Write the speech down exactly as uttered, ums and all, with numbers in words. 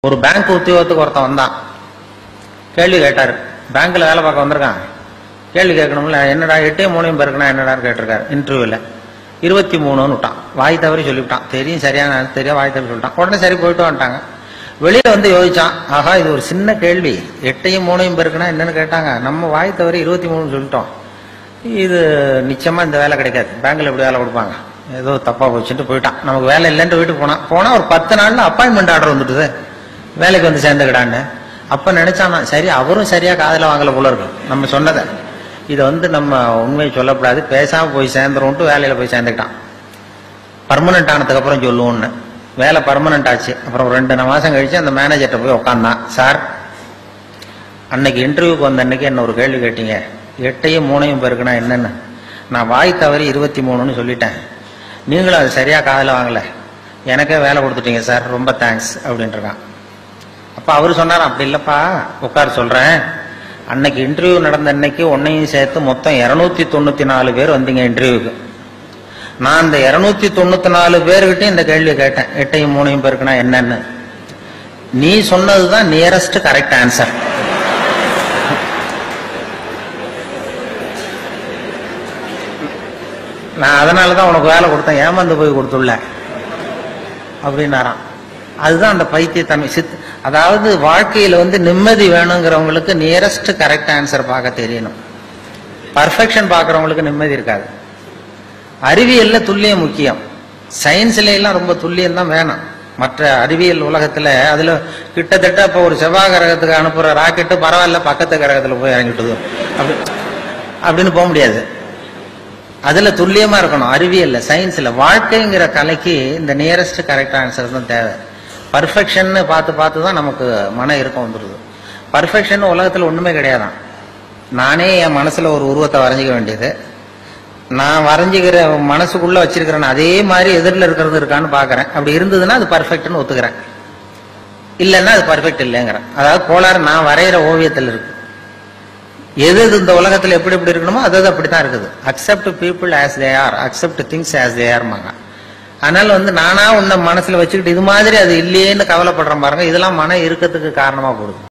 ஒரு பேங்க் உத்தியோகத்துக்கு ஒருத்தன் வந்தான். கேள்வி கேட்டாரு. பேங்க்ல வேலை பார்க்க வந்திருக்கான். கேள்வி கேட்கணும்ல, என்னடா எட்டையும் மூணையும் பேருக்குனா என்னடான்னு கேட்டிருக்காரு. இன்டர்வியூல இருபத்தி மூணுன்னு விட்டான். வாய் தவறி சொல்லிவிட்டான். தெரியும் சரியான தெரியும் வாய் தவறி சொல்லிட்டான். உடனே சரி போயிட்டு வந்துட்டாங்க. வெளியில வந்து யோசிச்சான், ஆஹா இது ஒரு சின்ன கேள்வி, எட்டையும் மூணையும் பேருக்குனா என்னன்னு கேட்டாங்க, நம்ம வாய் தவறி இருபத்தி மூணு சொல்லிட்டோம், இது நிச்சயமா இந்த வேலை கிடைக்காது, பேங்க்ல எப்படி வேலை கொடுப்பாங்க, ஏதோ தப்பா போச்சுட்டு போயிட்டான். நமக்கு வேலை இல்லைன்ட்டு வீட்டுக்கு போனான். போனா ஒரு பத்து நாள்ல அப்பாயின்மெண்ட் ஆர்டர் வந்துட்டுது, வேலைக்கு வந்து சேர்ந்துக்கிடான்னு. அப்ப நினைச்சானா, சரி அவரும் சரியா காதல வாங்கல போல இருக்கு நம்ம சொன்னதை, இதை வந்து நம்ம உண்மையை சொல்லக்கூடாது, பேசாம போய் சேர்ந்துரும்ட்டு வேலையில போய் சேர்ந்துக்கிட்டான். பர்மனன்ட் ஆனதுக்கு அப்புறம் சொல்லுவோம்னு. வேலை பர்மனன்ட் ஆச்சு. அப்புறம் ரெண்டு மாசம் கழிச்சு அந்த மேனேஜர்கிட்ட போய் உட்காந்தான். சார், அன்னைக்கு இன்டர்வியூக்கு வந்த அன்னைக்கு என்ன ஒரு கேள்வி கேட்டீங்க, எட்டையும் மூணையும் பேருக்குன்னா என்னன்னு, நான் வாய் தவறி இருபத்தி மூணுன்னு சொல்லிட்டேன், நீங்களும் அது சரியா காதல வாங்கல, எனக்கே வேலை கொடுத்துட்டீங்க சார், ரொம்ப தேங்க்ஸ் அப்படின்ட்டு இருக்கான். அப்ப அவரு சொன்னார், அப்படி இல்லப்பா உட்கார் சொல்றேன், அன்னைக்கு இன்டர்வியூ நடந்த அன்னைக்கு உன்னையும் சேர்த்து மொத்தம் இருநூத்தி தொண்ணூத்தி நாலு பேர் வந்தீங்க இன்டர்வியூக்கு. நான் அந்த இருநூத்தி தொண்ணூத்தி நாலு பேர்கிட்டையும் இந்த கேள்வி கேட்டேன், எட்டையும் மூணையும் பேருக்குன்னா என்னன்னு. நீ சொன்னதுதான் நியரஸ்ட் கரெக்ட் ஆன்சர். நான் அதனாலதான் உனக்கு வேலை கொடுத்தேன், ஏமாந்து போய் கொடுத்துள்ள அப்படின்னாராம். அதுதான் அந்த பைத்தியத்தன்மை. சித் அதாவது வாழ்க்கையில வந்து நிம்மதி வேணுங்கிறவங்களுக்கு நியரஸ்ட் கரெக்ட் ஆன்சர் பார்க்க தெரியணும். பர்ஃபெக்ஷன் பார்க்கறவங்களுக்கு நிம்மதி இருக்காது. அறிவியல்ல துல்லியம் முக்கியம். சயின்ஸ்ல எல்லாம் ரொம்ப துல்லியம் தான் வேணும். மற்ற அறிவியல் உலகத்துல அதுல கிட்டத்தட்ட இப்ப ஒரு செவ்வாய் கிரகத்துக்கு அனுப்புற ராக்கெட்டு பரவாயில்ல பக்கத்து கிரகத்துல போய் இறங்கிட்டுது அப்படி அப்படின்னு போக முடியாது. அதுல துல்லியமா இருக்கணும். அறிவியல்ல சயின்ஸ்ல. வாழ்க்கைங்கிற கலைக்கு இந்த நியரஸ்ட் கரெக்ட் ஆன்சர் தான் தேவை. பர்ஃபெக்ஷன் பார்த்து பார்த்து தான் நமக்கு மன இறுக்கம் வந்துடுது. பர்ஃபெக்ஷன் உலகத்துல ஒண்ணுமே கிடையாதான். நானே என் மனசுல ஒரு உருவத்தை வரைஞ்சிக்க வேண்டியது, நான் வரைஞ்சிக்கிற மனசுக்குள்ள வச்சிருக்கிறேன் அதே மாதிரி எதிரில் இருக்கிறது இருக்கான்னு பாக்குறேன். அப்படி இருந்ததுன்னா அது பர்ஃபெக்ட்னு ஒத்துக்கிறேன், இல்லைன்னா அது பர்ஃபெக்ட் இல்லைங்கிறேன். அதாவது கோளாறு நான் வரைகிற ஓவியத்தில் இருக்கு. எது இந்த உலகத்துல எப்படி எப்படி இருக்கணுமோ அது அப்படித்தான் இருக்குது. Accept people as they are, accept things as they ஆர்மாங்க. அதனால வந்து நானா உன்னை மனசுல வச்சுக்கிட்டு இது மாதிரி அது இல்லையேன்னு கவலைப்படுறேன் பாருங்க, இதெல்லாம் மன இறுக்கத்துக்கு காரணமா போடுது.